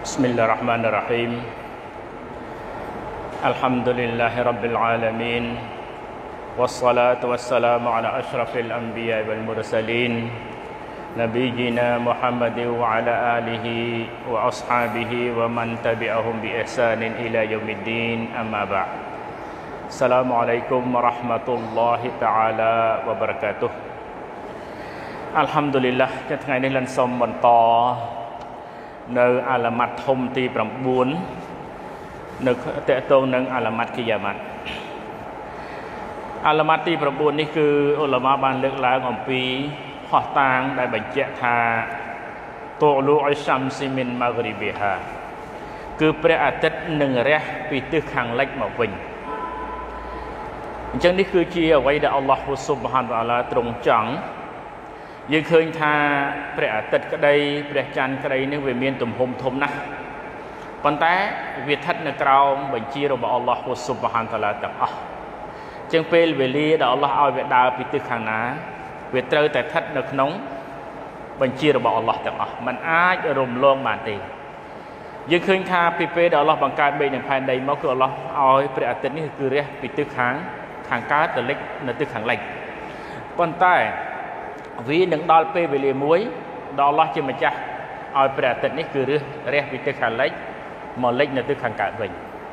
بسم الله الرحمن الرحيم الحمد لله رب العالمين والصلاة والسلام على أشرف الأنبياء والمرسلين نبينا محمد وعلى آله وأصحابه ومن تبعهم بإحسان إلى يوم الدين أما بعد السلام عليكم ورحمة الله تعالى وبركاته الحمد لله ថ្ងៃនេះលិនសូមបន្តនៅអាឡាម៉ាត់ធំទី9នៅតេតងនឹងអាឡាម៉ាត់គីយ៉ាម៉ាត់អាឡាម៉ាត់ទី9នេះគឺឧលមាបានលើកឡើងអំពីផុសតាងដែលបញ្ជាក់ថាទូលូអ៊ីសាំស៊ីមីនម៉ាហ្គ្រីប៊ីហាគឺព្រះអាទិត្យនឹងរះពីទិសខាងលិចមកវិញអញ្ចឹងនេះគឺជាអ្វីដែលអល់ឡោះស៊ុបហានវតាអាឡាទ្រង់ចង់យើងឃើញថាព្រះអាទិត្យក្តីព្រះច័ន្ទក្តីនេះវាមានទំហំធំណាស់ប៉ុន្តែវាស្ថិតនៅក្រោមបញ្ជារបស់អល់ឡោះស៊ុបហានវតាអាឡាទាំងអស់អញ្ចឹងពេលវេលាដែលអល់ឡោះឲ្យវាដើរពីទិសខាងណាវាត្រូវតែស្ថិតនៅក្នុងបញ្ជារបស់អល់ឡោះទាំងអស់มันអាចរំលងបានទេយើងឃើញថាពីពេលដែលអល់ឡោះបង្កើតមេឃនិងផែនដីមកគឺអល់ឡោះឲ្យព្រះអាទិត្យនេះគឺរះពីទិសខាងកើតទៅលិចនៅទិសខាងលិចប៉ុន្តែវានឹងដល់ពេលវេលាមួយដល់អល់ឡោះជាម្ចាស់ឲ្យព្រះអាទិត្យនេះគឺរះពីទិសខាងលិចមកលិចនៅទិសខាងកើតវិញ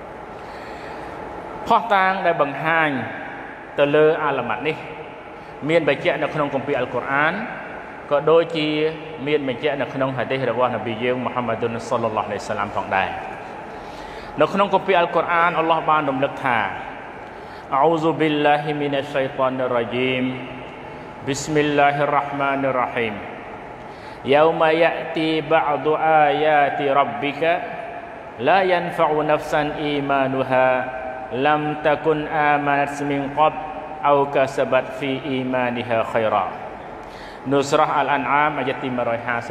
ផុសតាងដែលបង្ហាញទៅលើអាឡាម៉ាត់នេះមានបញ្ជាក់នៅក្នុងគម្ពីរអល់កុរអានក៏ដូចជាមានបញ្ជាក់នៅក្នុងហាឌីសរបស់នប៊ីយើងមូហាម៉ាឌុនសល្លឡោះអាឡៃហ៊ីវ៉ាសាឡាមផងដែរនៅក្នុងគម្ពីរអល់កុរអានអល់ឡោះបានរំលឹកថាអោស៊ុប៊ីលឡាហ៊ីមីនអ៊ชฏฏានិររជីមبسم الله الرحمن الرحيم يوم يأتي بعض آيات ربك لا ينفع نفسا إيمانها لم تكن آمنت من قبل أو كسبت في إيمانها خيرا نصرة الأنعام អាយ៉ាទី158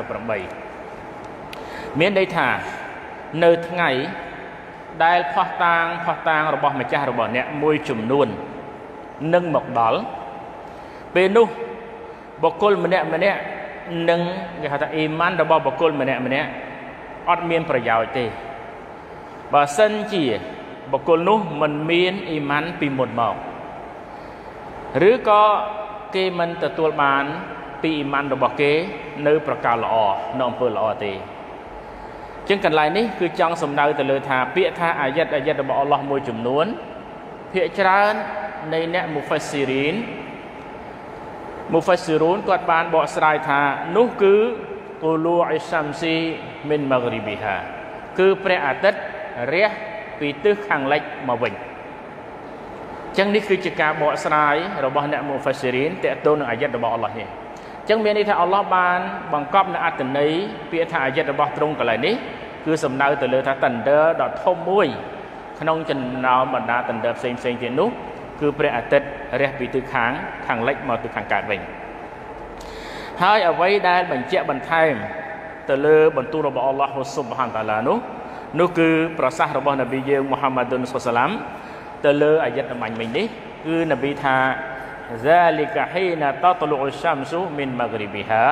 មានន័យថានៅថ្ងៃដែលផុសតាងរបស់ម្ចាស់របស់អ្នកមួយចំនួននឹងមកដល់ពេលនោះបុគ្គលម្នាក់នឹងគេហៅថាអ៊ីម៉ានរបស់បុគ្គលម្នាក់អត់មានប្រយោជន៍ទេបើសិនជាបុគ្គលនោះមិនមានអ៊ីម៉ានពីមុនមកឬក៏គេមិនទទួលបានពីអ៊ីម៉ានរបស់គេនៅប្រការល្អនៅអំពើល្អទេជាងកន្លែងនេះគឺចង់សំដៅទៅលើថាពាក្យថាអាយ៉ាត់របស់អល់ឡោះមួយចំនួនភាគច្រើននៃអ្នកមុហ្វាស៊ីរីនគាត់បានបកស្រាយថានោះគឺទូលូអ៊ីសាំស៊ីមីនម៉ាហ្គ្រីប៊ីហាគឺព្រះអាទិត្យរះពីទិសខាងលិចមកវិញអញ្ចឹងនេះគឺជាការបកស្រាយរបស់អ្នកមុហ្វាស៊ីរីនតេតទៅនឹងអាយ៉ាត់របស់អល់ឡោះនេះអញ្ចឹងមានន័យថាអល់ឡោះបានបង្កប់នៅអត្ថន័យពាក្យថាអាយ៉ាត់របស់ទ្រង់កន្លែងនេះគឺសំដៅទៅលើថាតណ្ដឺដ៏ធំមួយក្នុងចំណោមបណ្ដាតណ្ដឺផ្សេងទៀតនោះគឺព្រះអាទិត្យរះពីទិសខាងលិចមកទិសខាងកើតវិញហើយអ្វីដែលបញ្ជាក់បន្ថែមទៅលើបន្ទូលរបស់អល់ឡោះស៊ុបហានតាឡានោះគឺប្រសាសន៍របស់នប៊ីយើងមូហាម៉ាឌុនសល្លឡោះទៅលើអាយ៉ាត់អំញ្ញមិញនេះគឺនប៊ីថា ذلك حين تطلع الشمس من مغربها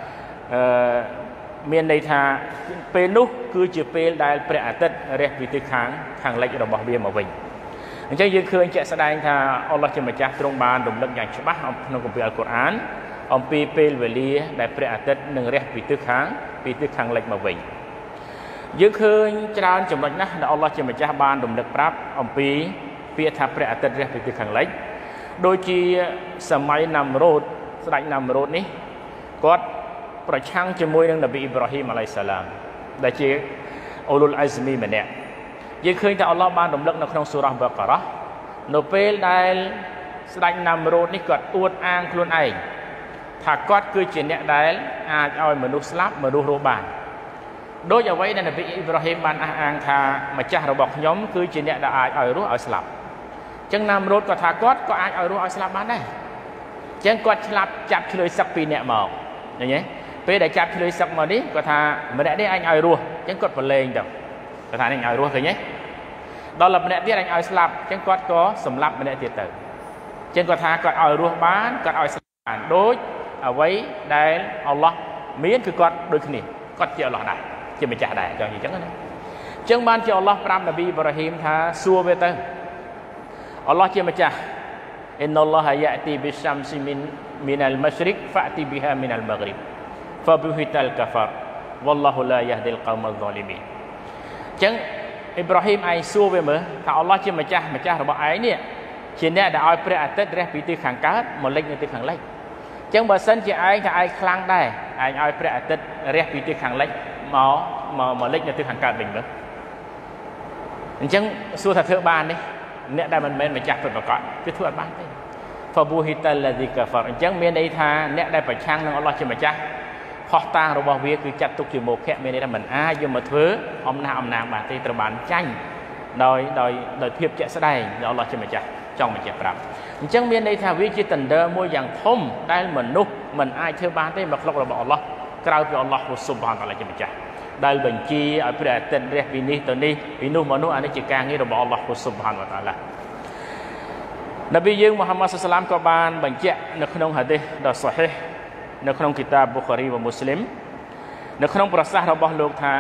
មានន័យថាពេលនោះគឺជាពេលដែលព្រះអាទិត្យរះពីទិសខាងលិចរបស់វាមកវិញអញ្ចឹងយើងឃើញជាក់ស្ដែងថាអល់ឡោះជាម្ចាស់ទ្រង់បានរំលឹកយ៉ាងច្បាស់ក្នុងគម្ពីរអល់កុរអានអំពីពេលវេលាដែលព្រះអាទិត្យនឹងរះពីទិសខាងលិចមកវិញយើងឃើញច្រើនចំណុចណាស់ដែលអល់ឡោះជាម្ចាស់បានរំលឹកប្រាប់អំពីពាក្យថាព្រះអាទិត្យរះពីទិសខាងលិចដូចជាសម័យណាមរ៉ូតស្ដេចណាមរ៉ូតនេះគាត់ប្រឆាំងជាមួយនឹងនប៊ីអ៊ីប្រាហ៊ីមអាឡៃសាឡាមដែលជាអ៊ូលុលអាហ្សមីម្នាក់យើងឃើញថាអល់ឡោះបានរំលឹកនៅក្នុងសូរ៉ាបការ៉ានៅពេលដែលស្ដេចណាមរ៉ូតនេះគាត់អួតអាងខ្លួនឯងថាគាត់គឺជាអ្នកដែលអាចឲ្យមនុស្សស្លាប់មនុស្សរស់បានដូចអ្វីដែលនប៊ីអ៊ីប្រាហ៊ីមបានអះអាងថាម្ចាស់របស់ខ្ញុំគឺជាអ្នកដែលអាចឲ្យរស់ឲ្យស្លាប់អញ្ចឹងណាមរ៉ូតក៏ថាគាត់ក៏អាចឲ្យរស់ឲ្យស្លាប់បានដែរអញ្ចឹងគាត់ឆ្លាប់ចាប់ឆ្លើយសឹកពីរអ្នកមកឃើញទេពេលដែលចាប់ឆ្លើយសឹកមកនេះគាត់ថាម្នាក់នេះអញឲ្យរស់អញ្ចឹងគាត់ប្រឡែងទៅគាត់ថានេះឲ្យរស់ឃើញទេដល់ម្នាក់ទៀតអញឲ្យស្លាប់អញ្ចឹងគាត់ក៏សម្លាប់ម្នាក់ទៀតទៅអញ្ចឹងគាត់ថាគាត់ឲ្យរស់បានគាត់ឲ្យស្លាប់បានដូចអ្វីដែលអល់ឡោះមានគឺគាត់ដូចគ្នាគាត់ជាអល់ឡោះដែរជាម្ចាស់ដែរចង់និយាយចឹងណាចឹងបានជាអល់ឡោះប្រាប់នប៊ីអ៊ីប្រាហ៊ីមថាសួរវាទៅអល់ឡោះជាម្ចាស់អ៊ីនណល់ឡោះយ៉ាទីប៊ីសាំស៊ីមីនអលម៉ាស្រិកហ្វាទីប៊ីហាមីនអលម៉ាហ្រិបហ្វប៊ូហ៊ីតអលកាហ្វារវ៉ាឡោះឡាយ៉ាហ្ឌីលកោមអលហ្សាលីមីនចឹងអ៊ីប្រាហ៊ីមឯងសួរវាមើលថាអល់ឡោះជាម្ចាស់របស់ឯងនេះជាអ្នកដែលឲ្យព្រះអាទិត្យរះពីទិសខាងកើតមកលិចនៅទិសខាងលិចចឹងបើសិនជាឯងថាឯងខ្លាំងដែរឯងឲ្យព្រះអាទិត្យរះពីទិសខាងលិចមកលិចនៅទិសខាងកើតវិញមើលអញ្ចឹងសួរថាធ្វើបានទេអ្នកដែលមិនមែនម្ចាស់ពិតប្រាកដគឺធ្វើអត់បានទេ Fabuhital ladzi kafar អញ្ចឹងមានន័យថាអ្នកដែលប្រឆាំងនឹងអល់ឡោះជាម្ចាស់ខុសតាងរបស់វាគឺចាត់ទុកជាមោភៈមានន័យថាមិនអាចយកមកធ្វើអំណះអំណាងបានទេត្រូវបានចាញ់ដោយភាពជាក់ស្ដែងដែលអល់ឡោះជាម្ចាស់ចង់បញ្ជាក់ប្រាប់អញ្ចឹងមានន័យថាវាជាតណ្ដឺមួយយ៉ាងធំដែលមនុស្សមិនអាចធ្វើបានទេមកក្លុករបស់អល់ឡោះក្រៅពីអល់ឡោះស៊ុបហានតាឡាជាម្ចាស់ដែលបញ្ជាឲ្យព្រះអាទិត្យរះពីនេះទៅនេះពីនោះមកនោះអានេះជាការងាររបស់អល់ឡោះស៊ុបហានតាឡានប៊ីយើងមូហាម៉ាត់សាឡាមក៏បានបញ្ជាក់នៅក្នុងហាឌីសដ៏សូហីហ៍នៅក្នុងគីតាប Bukhari và Muslim នៅក្នុងប្រសាសន៍របស់លោកថា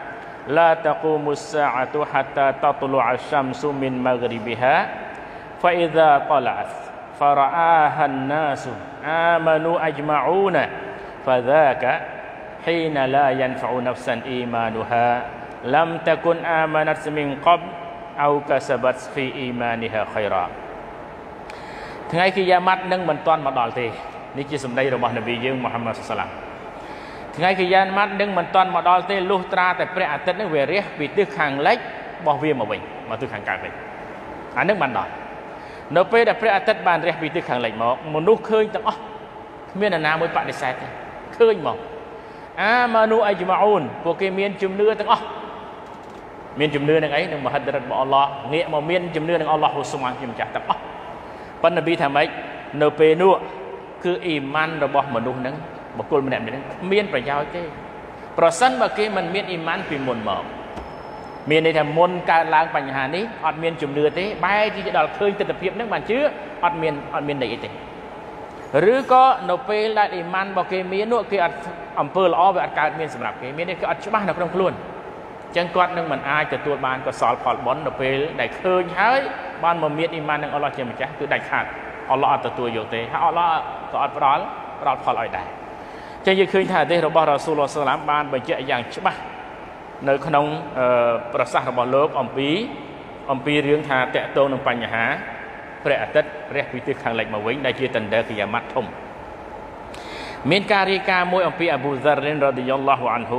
La taqumu as-sa'atu hatta tatlu'a ash-shamsu min maghribiha fa idza tala'at fara'aha an-nasu amanu ajma'una fadhaka hina la yanfa'u nafsan imanuha lam takun amanat min qabl aw kasabat fi imaniha khaira ថ្ងៃគីយ៉ាម៉ាត់នឹងមិនទាន់មកដល់ទេនេះជាសម្ដីរបស់នប៊ីយើងមូហាម៉ាត់សាឡាមថ្ងៃគីយ៉ាម៉ាត់នឹងមិនទាន់មកដល់ទេលុះត្រាតែព្រះអាទិត្យនឹងវារះពីទិសខាងលិចរបស់វាមកវិញមកទិសខាងកើតវិញអានឹងបានដល់នៅពេលដែលព្រះអាទិត្យបានរះពីទិសខាងលិចមកមនុស្សឃើញទាំងអស់គ្មាននរណាមួយបដិសេធទេឃើញមកអាម៉ានូអ៊ីជ្ម៉ាអ៊ូនពួកគេមានជំនឿទាំងអស់មានជំនឿនឹងអីនឹងមហិទ្ធិរិទ្ធរបស់អល់ឡោះងាកមកមានជំនឿនឹងអល់ឡោះស៊ុបហានជាម្ចាស់ទាំងអស់ប៉ុន្តែនប៊ីថាម៉េចនៅពេលនោះគឺអ៊ីម៉ានរបស់មនុស្សហ្នឹងបុគ្គលម្នាក់ៗហ្នឹងគ្មានប្រយោជន៍ទេប្រសិនបើគេមិនមានអ៊ីម៉ានពីមុនមកមានន័យថាមុនកើតឡើងបញ្ហានេះអត់មានជំនឿទេបែរជាដល់ឃើញទស្សនវិជ្ជាហ្នឹងបានជឿអត់មានន័យអីទេឬក៏នៅពេលដែលអ៊ីម៉ានរបស់គេមាននោះគេអត់អំពើល្អវាអត់កើតមានសម្រាប់គេមាននេះគេអត់ច្បាស់នៅក្នុងខ្លួនអញ្ចឹងគាត់នឹងមិនអាចទទួលបានកុសលផលបុណ្យនៅពេលដែលឃើញហើយបានមកមានអ៊ីម៉ាននឹងអល់ឡោះជាម្ចាស់គឺដាច់ខាតអល់ឡោះអត់ទទួលយកទេហើយអល់ឡោះក៏អត់ផ្ដល់ផលឲ្យដែរអញ្ចឹងយើងឃើញថាហាឌីសរបស់រ៉ាស៊ូលឡោះសាឡាមបានបញ្ជាក់យ៉ាងច្បាស់នៅក្នុងប្រសាសន៍របស់លោកអំពីរឿងថាតកតងនឹងបញ្ហាព្រះអាទិត្យរះពីទិសខាងលិចមកវិញដែលជាតណ្ដឺគីយ៉ាម៉ាត់ធំមានការរាយការណ៍មួយអំពីអប៊ូហ្សារិនរ៉ាឌីយ៉ាឡោះអានហ៊ូ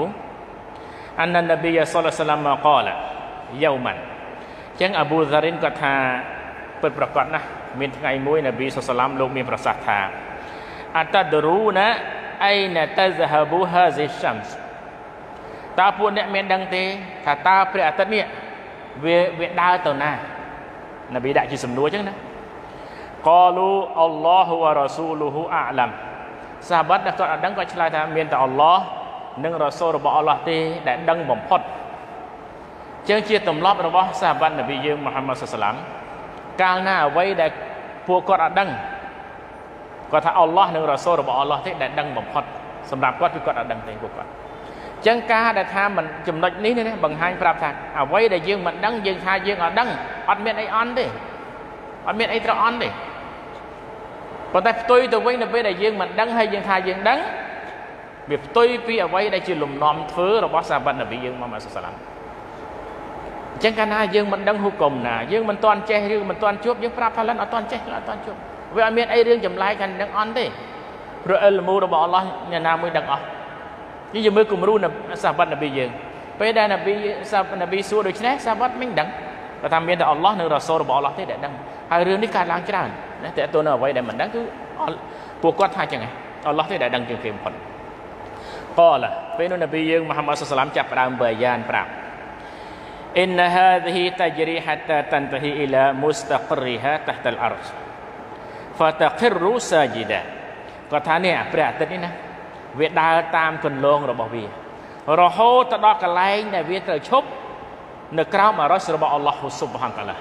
أن النبي صلى الله عليه وسلم قال يوما ចឹងអប៊ូហ្សារិនគាត់ថាពិតប្រាកដណាស់មានថ្ងៃមួយនប៊ីសល្លឡាមលោកមានប្រសាសន៍ថាអតដរូណាអៃណាតហ្សាហាប៊ូហាហ្ស៊ីសាំសតើពួកអ្នកមានដឹងទេថាតើព្រះអាទិត្យនេះវាដើរទៅណានប៊ីដាក់ជាសំណួរចឹងណាកលូអល់ឡោះវ៉ារ៉ាស៊ូលហ៊ូអាឡាំសាហាបដែលគាត់អត់ដឹងគាត់ឆ្លើយថាមានតែអល់ឡោះនិងរ៉ាស៊ូលរបស់អល់ឡោះទេដែលដឹងបំផុតចឹងជាទម្លាប់របស់សាហាបនប៊ីយើងមូហាម៉ាត់សាឡាមកាលណាអ្វីដែលពួកគាត់អត់ដឹងគាត់ថាអល់ឡោះនិងរ៉ាស៊ូលរបស់អល់ឡោះទេដែលដឹងបំផុតសម្រាប់គាត់គឺគាត់អត់ដឹងទេពួកគាត់ចឹងការដែលថាមិនចំណុចនេះនេះបង្ហាញប្រាប់ថាអ្វីដែលយើងមិនដឹងយើងថាយើងអត់ដឹងអត់មានអីអន់ទេអត់មានអីត្រូវអន់ទេប៉ុន្តែផ្ទុយទៅវិញនៅពេលដែលយើងមិនដឹងហើយយើងថាយើងដឹងវាផ្ទុយពីអ្វីដែលជាលំនាំធ្វើរបស់សាហាបនប៊ីយើងមូហាម៉ាត់សាឡាមអញ្ចឹងកាលណាយើងមិនដឹងហុគមណាយើងមិនទាន់ចេះឬមិនទាន់ជួបយើងប្រាប់ថាលិនអត់ទាន់ចេះអត់ទាន់ជួបវាអត់មានអីរឿងចម្លែកខាងនឹងអន់ទេព្រោះអិលមូរបស់អល់ឡោះអ្នកណាមួយដឹងអស់នេះយើងមើលគំរូសាហាបនប៊ីយើងពេលដែលនប៊ីសួរដូច្នេះសាហាបមិនដឹងគាត់ថាមានតែអល់ឡោះនិងរ៉ាស៊ូលរបស់អល់ឡោះទេដែលដឹងហើយរឿងនេះកើតឡើងច្រើនណាតែទៅនៅអ្វីដែលមិនដឹងគឺពួកគាត់ថាចឹងឯងអល់ឡោះទេដែលដឹងជាងគេបំផុតកលពេលនោះនប៊ីយើងមូហាម៉ាត់សាឡាមចាប់ផ្ដើមបយ៉ានប្រាប់إن هذه تجري حتى تنتهي إلى مستقرها تحت الأرض فتقر ساجدا គាត់ថានេះព្រះអាទិត្យនេះណាវាដើរតាមគន្លងរបស់វារហូតទៅដល់កន្លែងដែលវាត្រូវឈប់នៅក្រោមអរ៉សរបស់អល់ឡោះស៊ុបហានតាឡា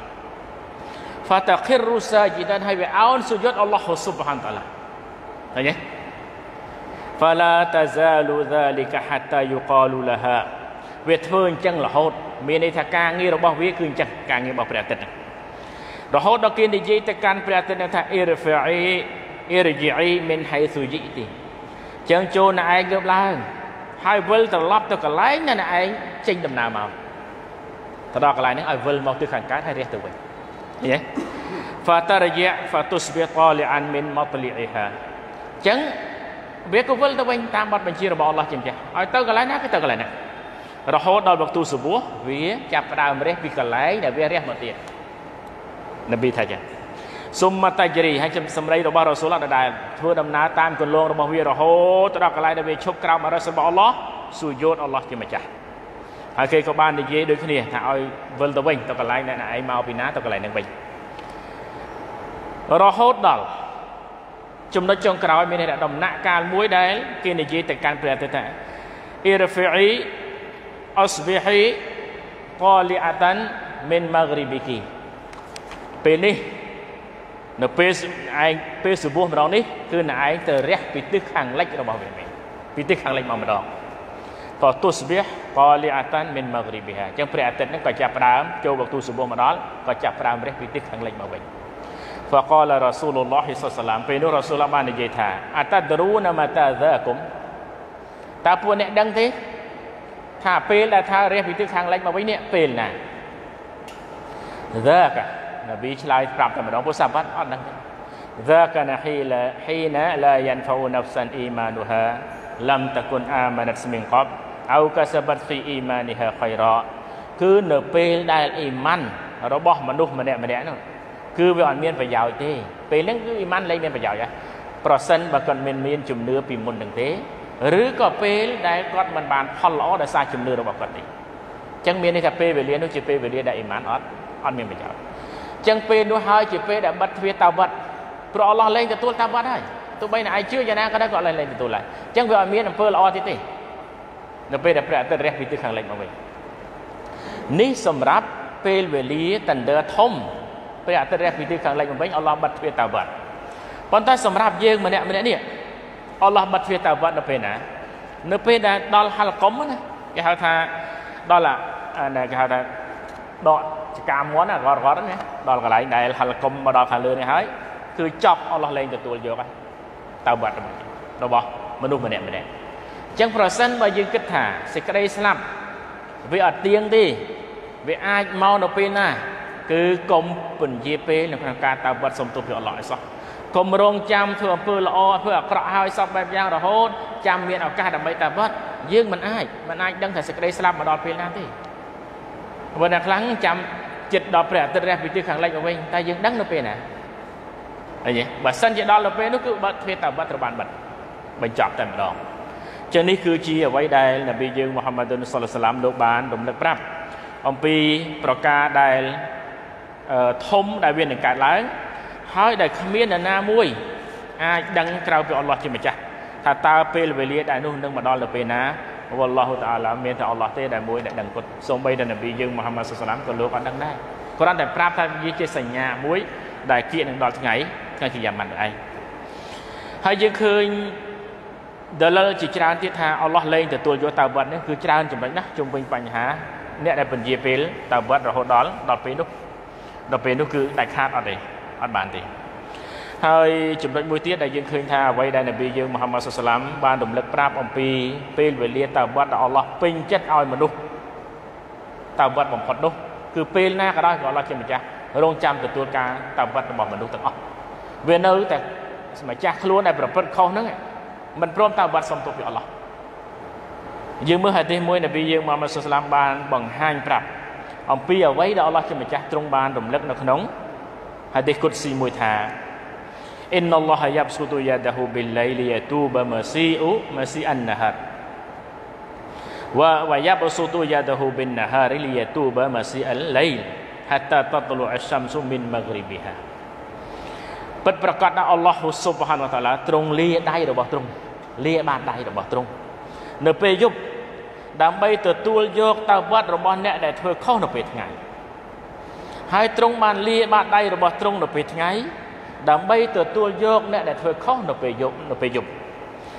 فتقر ساجدا ហើយវាអោនស៊ូយុតអល់ឡោះស៊ុបហានតាឡាឃើញទេ فلا تزال ذلك حتى يقال لها វាធ្វើអញ្ចឹងរហូតមានន័យថាការងាររបស់វាគឺអញ្ចឹងការងាររបស់ព្រះអាទិត្យរហូតដល់គេនិយាយទៅកាន់ព្រះអាទិត្យថាអ៊ីរហ្វាអ៊ីអ៊ីរជីអ៊ីមិនហៃស៊ូជីទីអញ្ចឹងចូលណែឯងងើបឡើងហើយវិលត្រឡប់ទៅកន្លែងណែឯងចេញដំណើរមកទៅដល់កន្លែងហ្នឹងឲ្យវិលមកទិសខាងកើតហើយរះទៅវិញឃើញទេ فترجع فتصبح طالعا من مطلعها អញ្ចឹងវាក៏វិលទៅវិញតាមបទបញ្ជារបស់អល់ឡោះជាម្ចាស់ឲ្យទៅកន្លែងណាគឺទៅកន្លែងណារហូតដល់វគ្គសុបួហ៍វាចាប់ផ្ដើមរះពីកន្លែងដែលវារះមកទៀតនប៊ីថាចឹងសុំមតាជរីហើយសម្ដីរបស់រ៉ូស៊ូលដែលធ្វើដំណើរតាមគន្លងរបស់វារហូតទៅដល់កន្លែងដែលវាឈប់ក្រោមអរិសរបស់អល់ឡោះស៊ូយូតអល់ឡោះជាម្ចាស់ហើយគេក៏បាននិយាយដូចគ្នាថាឲ្យវិលទៅវិញទៅកន្លែងដែលឯងមកពីណាទៅកន្លែងហ្នឹងវិញរហូតដល់ចំណុចចុងក្រោយមានដំណាក់កាលមួយដែលគេនិយាយទៅកាន់ព្រះអាទិត្យថាអ៊ីរហ្វីអ៊ីអស្ប៊ីហ៊ីតាលីអាតានមីនម៉ាហ្គ្រីប៊ីគីពេលនេះនៅពេលឯងពេលសុបួហ៍ម្ដងនេះគឺណែឯងទៅរះពីទិសខាងលិចរបស់វាវិញពីទិសខាងលិចមកម្ដងក៏ទុស្ប៊ីហតាលីអាតានមីនម៉ាហ្គ្រីប៊ីហាអញ្ចឹងព្រះអាទិត្យហ្នឹងក៏ចាប់ផ្ដើមចូលវគ្គសុបួហ៍មកដល់ក៏ចាប់ផ្ដើមរះពីទិសខាងលិចមកវិញفقال رسول الله صلى الله عليه وسلم ពេលនោះរ៉ូស៊ូលបាននិយាយថាអតដរូនម៉ាតាហ្សាគុំតើពួកអ្នកដឹងទេថាពេលដែលថារះពីទិសខាងលិចមកវិញនេះពេលណាហ្សាកនប៊ីឆ្លើយប្រាប់តែម្ដងពួកសាហាបអត់ដឹងទេហ្សាកណាហ៊ីណាឡាយ៉ានហ្វូណាហ្វសានអ៊ីម៉ានូហាលំតគុនអាម៉ាណាត់មីនកបអោកាសបាត់ហ្វីអ៊ីម៉ានីហាខៃរ៉ាគឺនៅពេលដែលអ៊ីម៉ានរបស់មនុស្សម្នាក់នោះគឺវាអត់មានប្រយោជន៍ទេពេលហ្នឹងគឺអ៊ីម៉ានលែងមានប្រយោជន៍ហ៎ប្រសិនបើគាត់មានជំនឿពីមុនហ្នឹងទេឬក៏ពេលដែលគាត់មិនបានផលល្អដោយសារជំនឿរបស់គាត់ទេអញ្ចឹងមានន័យថាពេលវេលានោះជាពេលវេលាដែលអ៊ីម៉ានអត់មានប្រយោជន៍អញ្ចឹងពេលនោះហើយជាពេលដែលបិទទ្វារតាវ៉ាត់ព្រោះអល់ឡោះលែងទទួលតាវ៉ាត់ហើយទោះបីណាឯងជឿយ៉ាងណាក៏ដោយក៏លែងទទួលហើយអញ្ចឹងវាអត់មានអំពើល្អទៀតទេនៅពេលដែលព្រះអាទិត្យរះពីទិសខាងលិចមកវិញនេះសម្រាប់ពេលវេលាតណ្ដើធំព្រះអាទិត្យរះពីទិសខាងលិចមកវិញអល់ឡោះបិទទ្វារតាវ៉ាត់ប៉ុន្តែសម្រាប់យើងម្នាក់នេះអល់ឡោះបិទទ្វារតាវ៉ាត់នៅពេលណានៅពេលដែលដល់ហាល់កុំណាគេហៅថាដល់គេហៅថាដកចកាមន់រត់ណាដល់កន្លែងដែលហាល់កុំមកដល់ខាងលើនេះហើយគឺចប់អល់ឡោះលែងទទួលយកហើយតាវ៉ាត់របស់មនុស្សម្នាក់អញ្ចឹងប្រសិនបើយើងគិតថាសេចក្តីស្លាប់វាអត់ទៀងទេវាអាចមកនៅពេលណាគឺកុំពន្យាពេលនៅក្នុងការតាវ៉ាត់សុំទោសពីអល់ឡោះឲ្យសោះកុំរងចាំធ្វើអំពើល្អធ្វើអាក្រក់ហើយសពបែបយ៉ាងរហូតចាំមានឱកាសដើម្បីតាវ៉ាត់យើងមិនអាចដឹងថាសេចក្តីស្លាប់មកដល់ពេលណាទេបើអ្នកខ្លាំងចាំចិត្តដល់ព្រះអាទិត្យរះពីទិសខាងលិចមកវិញតែយើងដឹងនៅពេលណាអីហ៎បើសិនជាដល់ទៅពេលនោះគឺបើទ្វារតាវ៉ាត់ត្រូវបានបិទបញ្ចប់តែម្ដងចឹងនេះគឺជាអ្វីដែលនប៊ីយើងមូហាម៉ាឌុនសល្លឡោះសាឡាមលោកបានរំលឹកប្រាប់អំពីប្រការដែលធំដែលវានឹងកើតឡើងហើយដែលគ្មាននរណាមួយអាចដឹងក្រៅពីអល់ឡោះជាម្ចាស់ថាតើពេលវេលាដែលនោះនឹងមកដល់ទៅពេលណាវ៉ាឡោះតាអាឡាមានតែអល់ឡោះទេដែលមួយដែលដឹងគាត់សូម្បីតែនប៊ីយើងមូហាម៉ាត់សល្លឡោះសាឡាមក៏លោកអត់ដឹងដែរគ្រាន់តែប្រាប់ថាវាជាសញ្ញាមួយដែលគៀកនឹងដល់ថ្ងៃគីយ៉ាម៉ាត់ឯងហើយយើងឃើញដលលជាច្រើនទៀតថាអល់ឡោះលែងទទួលយកតាវ៉ាត់នេះគឺច្រើនចំណុចណាស់ជុំវិញបញ្ហាអ្នកដែលពន្យាពេលតាវ៉ាត់រហូតដល់ពេលនោះគឺដាច់ខាតអត់ទេអត់បានទេហើយចំណុចមួយទៀតដែលយើងឃើញថាអ្វីដែលនប៊ីយើងមូហាម៉ាត់សល្លឡោះសាឡាមបានរំលឹកប្រាប់អំពីពេលវេលាតាវ៉ាត់ដែលអល់ឡោះពេញចិត្តឲ្យមនុស្សតាវ៉ាត់បំផុតនោះគឺពេលណាក៏ដោយក៏អល់ឡោះជាម្ចាស់រងចាំទទួលការតាវ៉ាត់របស់មនុស្សទាំងអស់វានៅតែម្ចាស់ខ្លួនដែលប្រព្រឹត្តខុសហ្នឹងមិនព្រមតាវ៉ាត់សុំទោសពីអល់ឡោះយើងមើលហាឌីសមួយនប៊ីយើងមូហាម៉ាត់សល្លឡោះសាឡាមបានបង្ហាញប្រាប់អំពីអ្វីដែលអល់ឡោះជាម្ចាស់ទ្រង់បានរំលឹកនៅក្នុងហាឌីសគុតស៊ីមួយថាអ៊ីនណល់ឡោះយ៉ាបស៊ុតុយ៉ាដហ៊ូប៊ីលឡៃលីយទូបម៉ាស៊ីអានណាហារវ៉ាយ៉ាបស៊ុតុយ៉ាដហ៊ូប៊ីនណាហារលីយទូបម៉ាស៊ីអាលឡៃហាតាតតលូអស្សាំស៊ុមីនម៉ាហ្គ្រីប៊ីហាពិតប្រកបថាអល់ឡោះស៊ុបហានវតាឡាទ្រង់លាដៃរបស់ទ្រង់លាបាតដៃរបស់ទ្រង់នៅពេលយប់ដើម្បីទទួលយកតាវ៉ាត់របស់អ្នកដែលធ្វើខុសនៅពេលថ្ងៃហើយទ្រង់បានលាបាតដៃរបស់ទ្រង់នៅពេលថ្ងៃដើម្បីទទួលយកអ្នកដែលធ្វើខុសនៅពេលយប់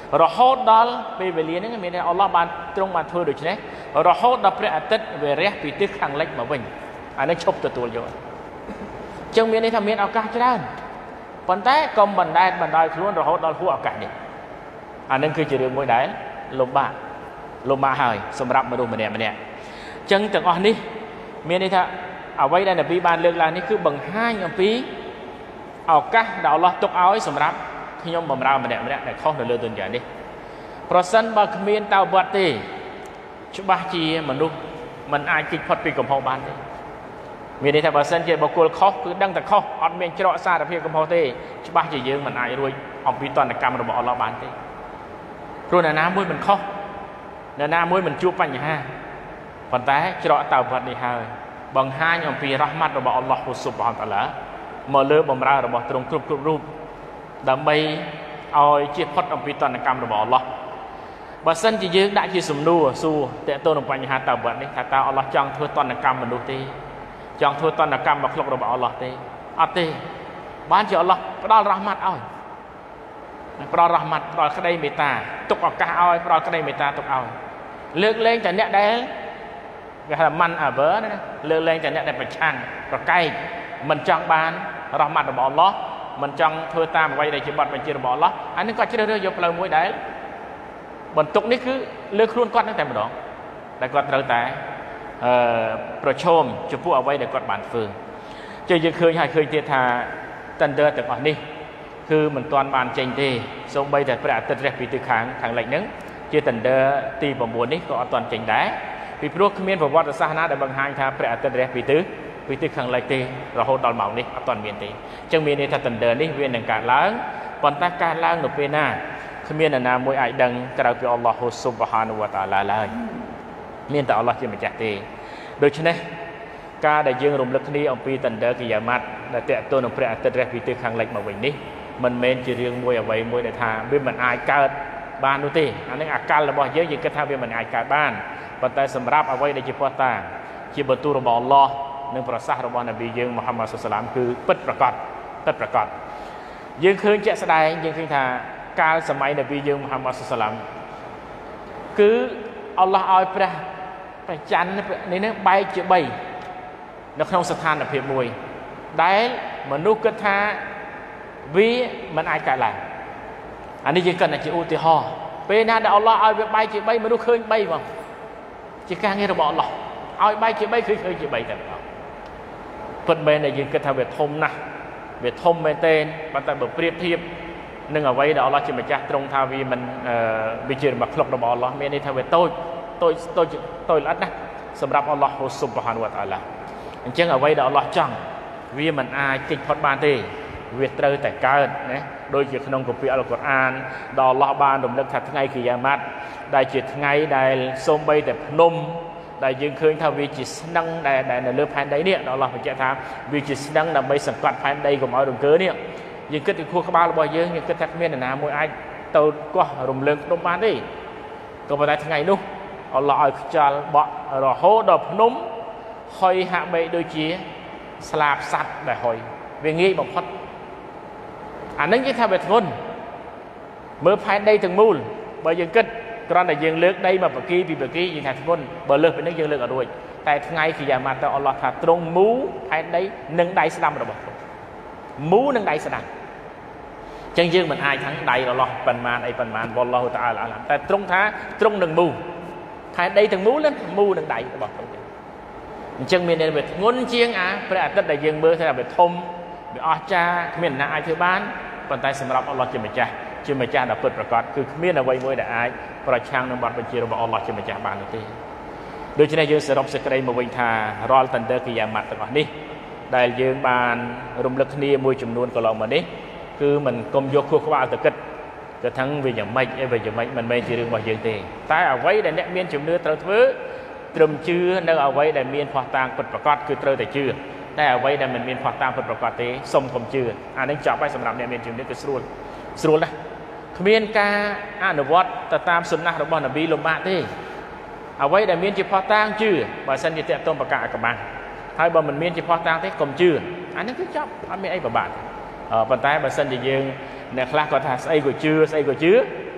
រហូតដល់ពេលវេលាហ្នឹងមានថាអល់ឡោះបានទ្រង់បានធ្វើដូច្នេះរហូតដល់ព្រះអាទិត្យវារះពីទិសខាងលិចមកវិញអានេះឈប់ទទួលយកចឹងមានន័យថាមានឱកាសច្រើនប៉ុន្តែកុំបណ្តែតបណ្ដោយខ្លួនរហូតដល់ហួសឱកាសនេះអានឹងគឺជារឿងមួយដែលលំបាកហើយសម្រាប់មនុស្សម្នាក់ៗចឹងទាំងអស់នេះមានន័យថាអ្វីដែលនប៊ីបានលើកឡើងនេះគឺបង្ហាញអំពីឱកាសដែលអល់ឡោះទុកឲ្យសម្រាប់ខ្ញុំបម្រើម្នាក់ដែលខុសនៅលើទុនយ៉ានេះប្រសិនបើគ្មានតៅបាត់ទេច្បាស់ជាមនុស្សមិនអាចគេចផុតពីកំហុសបានទេមានន័យថាបើសិនជាបុគ្គលខុសគឺដឹងតែខុសអត់មានច្រកសារភាពកំហុសទេច្បាស់ជាយើងមិនអាចរួចអំពីតន្តកម្មរបស់អល់ឡោះបានទេព្រោះអ្នកណាមួយមិនខុសអ្នកណាមួយមិនជួបបញ្ហាប៉ុន្តែច្រកតៅបាត់នេះហើយបង្ហាញអំពីរ៉ាហ្មាត់របស់អល់ឡោះស៊ុបហានតាឡាមកលើបម្រើរបស់ទ្រង់គ្រប់រូបដើម្បីឲ្យជៀសផុតអំពីតន្តកម្មរបស់អល់ឡោះបើសិនជាយើងដាក់ជាសំណួរសួរតើតើនឹងបញ្ហាតើបាត់នេះថាតើអល់ឡោះចង់ធ្វើតន្តកម្មមនុស្សទេចង់ធ្វើតន្តកម្មមកក្លុករបស់អល់ឡោះទេអត់ទេបានជាអល់ឡោះផ្ដល់រ៉ាហ្មាត់ឲ្យផ្ដល់រ៉ាហ្មាត់ផ្ដល់ក្តីមេត្តាទុកឱកាសឲ្យផ្ដល់ក្តីមេត្តាទុកឲ្យលើកលែងតែអ្នកដែលគេហៅម៉ាន់អាវើណាលើកលែងតែអ្នកដែលប្រឆាំងប្រកែកមិនចង់បានរ៉ាហ្មាត់របស់អល់ឡោះមិនចង់ធ្វើតាមអ្វីដែលជាបទបញ្ជារបស់អល់ឡោះអានេះគាត់ជ្រើសរើសយកផ្លូវមួយដែលបន្ទុកនេះគឺលើខ្លួនគាត់នឹងតែម្ដងដែលគាត់ត្រូវតែប្រឈមចំពោះអ្វីដែលគាត់បានធ្វើជឿយើងឃើញហើយឃើញទៀតថាតិនដឺទាំងអស់នេះគឺមិនទាន់បានចេញទេសូម្បីតែព្រះអាទិត្យរះពីទិសខាងលិចហ្នឹងជាតិនដឺទី9នេះក៏អត់ទាន់ចេញដែរពីព្រោះគ្មានប្រវត្តិសាស្ត្រណាដែលបង្ហាញថាព្រះអាទិត្យរះពីទិសខាងលិចទេរហូតដល់ម៉ោងនេះអត់ទាន់មានទេអញ្ចឹងមានន័យថាតិនដឺនេះវានឹងកើតឡើងប៉ុន្តែកើតឡើងនៅពេលណាគ្មាននរណាមួយអាចដឹងក្រៅពីអល់ឡោះស៊ុបហានវតាឡាឡើយមានតែអល់ឡោះជាម្ចាស់ទេដូច្នេះការដែលយើងរំលឹកគ្នាអំពីតិនដឺគីយ៉ាម៉ាត់ដែលតេតូននឹងព្រះអាទិត្យរះពីទិសខាងលិចមកវិញនេះមិនមែនជារឿងមួយអ្វីមួយដែលថាវាមិនអាចកើតបាននោះទេអានេះអាកលរបស់យើងគិតថាវាមិនអាចកើតបានប៉ុន្តែសម្រាប់អ្វីដែលជាផុសតាជាបន្ទូលរបស់អល់ឡោះនិងប្រសាសន៍របស់នប៊ីយើងមូហាម៉ាត់សុសឡាមគឺពិតប្រាកដយើងឃើញជាក់ស្ដែងយើងឃើញថាកាលសម័យនប៊ីយើងមូហាម៉ាត់សុសឡាមគឺអល់ឡោះឲ្យព្រះច័ន្ទនេះបែកជា3នៅក្នុងស្ថានភាពមួយដែលមនុស្សគិតថាវាមិនអាចកើតឡើងអានេះយើងគិតថាជាឧទាហរណ៍ពេលណាដែលអល់ឡោះឲ្យវាបែកជា3មនុស្សឃើញ3ហ្មងជាការងាររបស់អល់ឡោះឲ្យបែកជា3ឃើញជា3តែម្ដងពិតមែនដែលយើងគិតថាវាធំណាស់វាធំមែនទែនប៉ុន្តែបើប្រៀបធៀបនឹងអ្វីដែលអល់ឡោះជាម្ចាស់ទ្រង់ថាវាមិនវាជារបស់ក្លុករបស់អល់ឡោះមានន័យថាវាតូចល្អិតណាស់សម្រាប់អល់ឡោះស៊ុបហានវតាឡាអញ្ចឹងអ្វីដែលអល់ឡោះចង់វាមិនអាចគេចផុតបានទេវាត្រូវតែកើតណាដូចជាក្នុងគម្ពីរអល់កុរអានដែលអល់ឡោះបានរំលឹកថាថ្ងៃគីយ៉ាម៉ាត់ដែលជាថ្ងៃដែលសូម្បីតែភ្នំដែលយើងឃើញថាវាជាស្នឹងដែលនៅលើផែនដីនេះដល់អល់ឡោះបញ្ជាក់ថាវាជាស្នឹងដើម្បីសង្កត់ផែនដីកុំឲ្យរង្គើនេះយើងគិតពីខួរក្បាលរបស់យើងគិតថាគ្មាននរណាមួយអាចទៅកោះរំលើងភ្នំបានទេក៏ប៉ុន្តែថ្ងៃនោះអល់ឡោះឲ្យខ្យល់បក់រហូតដល់ភ្នំហុយហាក់បីដូចជាស្លាបសត្វដែលហុយវាងាយបំផុតអានឹងគេថាវាធ្ងន់មើលផែនដីទាំងមូលបើយើងគិតគ្រាន់តែយើងលើកដីមកបកីពីបកីយើងថាធ្ងន់បើលើសពីនេះយើងលើកអត់រួចតែថ្ងៃគីយ៉ាម៉ាត់ទៅអល់ឡោះថាទ្រង់មូផែនដីនឹងដៃស្ដាំរបស់ទ្រង់មូនឹងដៃស្ដាំអញ្ចឹងយើងមិនអាចថាដៃអល់ឡោះប៉ុន្មានអីប៉ុន្មានវ៉ាឡោះតាអាឡាឡាតែទ្រង់ថាទ្រង់នឹងមូផែនដីទាំងមូលមូនឹងដៃរបស់ទ្រង់អញ្ចឹងមានន័យថាវាធ្ងន់ជាងព្រះអាទិត្យដែលយើងមើលថាវាធំវាអស្ចារ្យគ្មានអ្នកអាចធ្វើបានប៉ុន្តែសម្រាប់អល់ឡោះជាម្ចាស់ដែលពិតប្រាកដគឺគ្មានអ្វីមួយដែលអាចប្រឆាំងនឹងបទបញ្ជារបស់អល់ឡោះជាម្ចាស់បាននោះទេដូច្នេះយើងសរុបសេចក្តីមកវិញថារាល់តន្ទើគីយ៉ាម៉ាត់ទាំងអស់នេះដែលយើងបានរំលឹកគ្នាមួយចំនួនកន្លងមកនេះគឺមិនកុំយកខួរក្បាលទៅគិតទៅថាវាយ៉ាងម៉េចមិនមែនជារឿងរបស់យើងទេតែអ្វីដែលអ្នកមានជំនឿត្រូវធ្វើត្រឹមជឿនៅអ្វីដែលមានផុសតាងពិតប្រាកដគឺត្រូវតែជឿតែអ្វីដែលមិនមានផុសតាងពិតប្រាកដទេសុំកុំជឿអានេះចប់ហើយសម្រាប់អ្នកមានជំនឿគឺស្រួលណាស់គ្មានការអនុវត្តទៅតាមសុណាស់របស់នប៊ីលំបាកទេអ្វីដែលមានជាផុសតាងជឿបើសិនជាតេតងបកាអកបាំងហើយបើមិនមានជាផុសតាងទេកុំជឿអានេះគឺចប់អត់មានអីពិបាកប៉ុន្តែបើសិនជាយើងអ្នកខ្លះគាត់ថាស្អីក៏ជឿ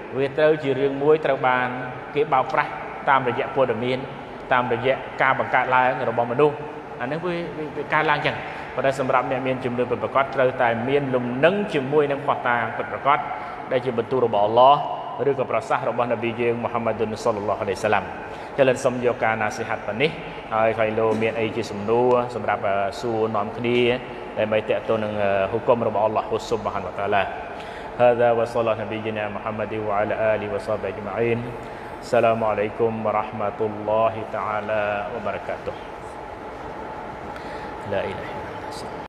វាត្រូវជារឿងមួយត្រូវបានគេបោកប្រាស់តាមរយៈព័ត៌មានតាមរយៈការបង្កើតឡើងរបស់មនុស្សអានេះវាកើតឡើងចឹងប៉ុន្តែសម្រាប់អ្នកមានជំនឿពិតប្រាកដត្រូវតែមានលំនឹងជាមួយនឹងផុសតាងពិតប្រាកដដែលជាបន្ទូលរបស់អល់ឡោះឬក៏ប្រសាសន៍របស់នប៊ីយើងមូហាម៉ាឌុនសល្លឡោះអាឡៃសាឡាំចឹងលើសូមយកការណាស៊ីហាត់ប៉ុណ្នេះហើយខៃឡូមានអីជាសំណួរសម្រាប់សួរនាំគ្នាដើម្បីតេតទៅនឹងហុគមរបស់អល់ឡោះស៊ុបហានវតាអាឡា هذا وصلى نبينا محمد وعلى آله وصحبه أجمعين السلام عليكم ورحمة الله تعالى وبركاته لا إله إلا الله